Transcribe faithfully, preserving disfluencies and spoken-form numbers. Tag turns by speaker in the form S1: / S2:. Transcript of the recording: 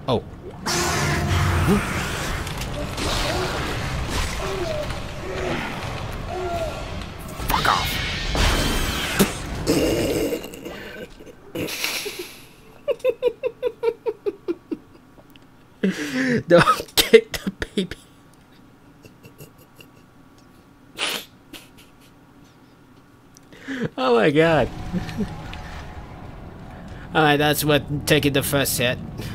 S1: Oh. Fuck off. Don't kick the baby. Oh my god. Alright, that's what taking the first hit.